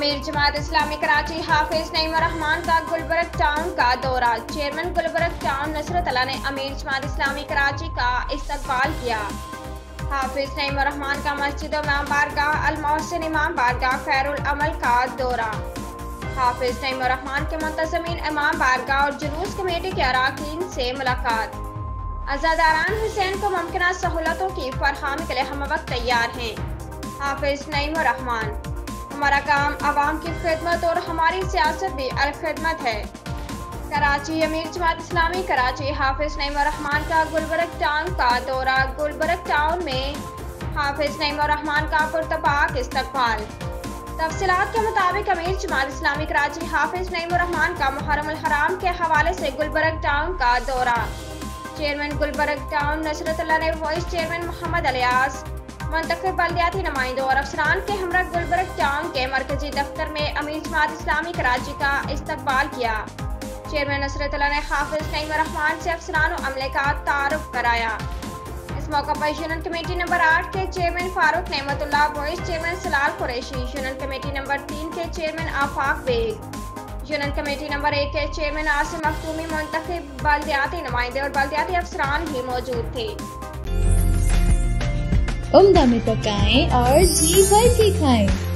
امیر جماعت اسلامی کراچی حافظ نعیم الرحمان کا گلبرگ ٹاؤن کا دورہ۔ Chairman Gulberg town Nusratullah نے امیر جماعت اسلامی کراچی کا استقبال کیا۔ حافظ نعیم الرحمان کا مسجد امام بارگاہ المحسن امام بارگاہ خیر العمل کا دورہ۔ حافظ نعیم الرحمان کے منتظمین امام بارگاہ اور جلوس کمیٹی کے اراکین سے ملاقات۔ عزاداران حسین کو ممکنہ سہولتوں کی فراہمی کے لیے ہم وقت تیار ہیں۔ حافظ نعیم الرحمان: ہمارا کام عوام کی خدمت اور ہماری سیاست بھی الخدمت ہے۔ کراچی امیر جماعت اسلامی کراچی حافظ نعیم الرحمان کا گلبرگ ٹاؤن کا دورہ۔ گلبرگ ٹاؤن میں حافظ نعیم الرحمان کا پرتپاک استقبال۔ تفصیلات کے مطابق امیر جماعت اسلامی کراچی حافظ نعیم الرحمان کا محرم الحرام کے حوالے سے گلبرگ ٹاؤن کا دورہ۔ Chairman Gulberg town Nusratullah نے وائس چیئرمین محمد الیاس، منتخب بلدیاتی نمائندوں اور افسران کے ہمراہ گلبرگ ٹاؤن کے مرکزی دفتر میں امیر جماعت اسلامی کراچی کا استقبال کیا۔ چیئرمین نصرت اللہ نے حافظ نعیم الرحمان سے افسران و عملے کا تعارف کرایا۔ اس موقع پر یونین کمیٹی نمبر 8 کے chairman Farooq Naimatullah, vice chairman Salal Qureshi, union committee number 3 کے chairman Afaq Baig, union committee number 1 کے چیئرمین عاصم مختومی، منتخب بلدیاتی نمائندے اور بلدیاتی افسران بھی موجود تھے۔ عمدہ میں پکائیں اور جی بھر کے کھائیں۔